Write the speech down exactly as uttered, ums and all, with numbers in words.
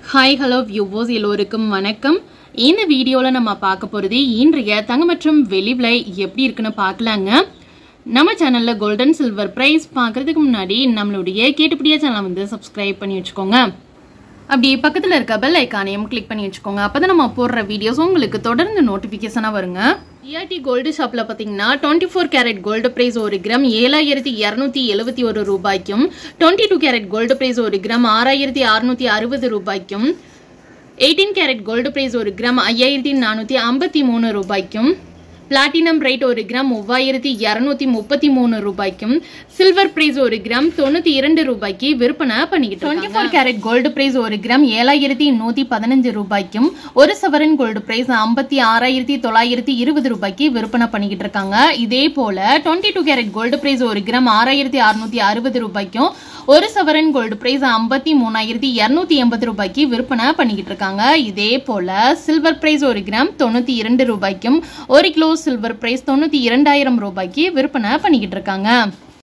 Hi, hello viewers, எல்லோருக்கும் வணக்கம். இந்த வீடியோல நம்ம பார்க்க போறது இன்றைய தங்கம் மற்றும் வெள்ளி விலை எப்படி இருக்குன்னு பார்க்கலாங்க. நம்ம சேனல்ல கோல்ட் அண்ட் சில்வர் பிரைஸ் பார்க்கிறதுக்கு முன்னாடி நம்மளுடைய கேட்டுப்படியா சேனலை வந்து சப்ஸ்கிரைப் பண்ணி வச்சுக்கோங்க. அப்படி பக்கத்துல இருக்க பெல் ஐகானையும் கிளிக் பண்ணி வச்சுக்கோங்க. அப்பதான் நம்ம போடுற வீடியோஸ் உங்களுக்கு தொடர்ந்து நோட்டிபிகேஷனா வருங்க. ஜிஆர்டி கோல்டு ஷாப்ல பாத்தீங்கன்னா twenty four carat gold price ஒரு கிராம் ஏழாயிரத்தி இருநூத்தி எழுபத்தி ஒரு ரூபாய்க்கும், twenty two carat gold price ஒரு கிராம் ஆறாயிரத்தி அறுநூத்தி அறுபது ரூபாய்க்கும், எயிட்டீன் கேரட் கோல்டு பிரைஸ் ஒரு கிராம் ஐயாயிரத்தி நானூத்தி ஐம்பத்தி மூணு ரூபாய்க்கும், பிளாட்டினம் ரேட் ஒரு கிராம் மூவாயிரத்தி இருநூத்தி முப்பத்தி மூணு ரூபாய்க்கும், சில்வர் பிரைஸ் ஒரு கிராம் தொண்ணூத்தி இரண்டு ரூபாய்க்கு விற்பனை பண்ணிக்கிட்டு twenty four carat gold price ஒரு கிராம் ஏழாயிரத்தி நூத்தி பதினஞ்சு ரூபாய்க்கும், ஒரு சவரன் கோல்டு பிரைஸ் ஐம்பத்தி ஆறாயிரத்தி தொள்ளாயிரத்தி இருபது ரூபாய்க்கு விற்பனை பண்ணிக்கிட்டு இருக்காங்க. இதே போல twenty two carat gold price ஒரு கிராம் ஆறாயிரத்தி அறுநூத்தி அறுபது ரூபாய்க்கும், ஒரு சவரன் கோல்டு பிரைஸ் ஐம்பத்தி மூணாயிரத்தி இருநூத்தி எண்பது ரூபாய்க்கு விற்பனை பண்ணிக்கிட்டு இருக்காங்க. இதே போல சில்வர் பிரைஸ் ஒரு கிராம் தொண்ணூத்தி இரண்டு ரூபாய்க்கும், ஒரு கிலோ சில்வர் பிரைஸ் தொண்ணூத்தி இரண்டாயிரம் ரூபாய்க்கு விற்பனை பண்ணிக்கிட்டு இருக்காங்க.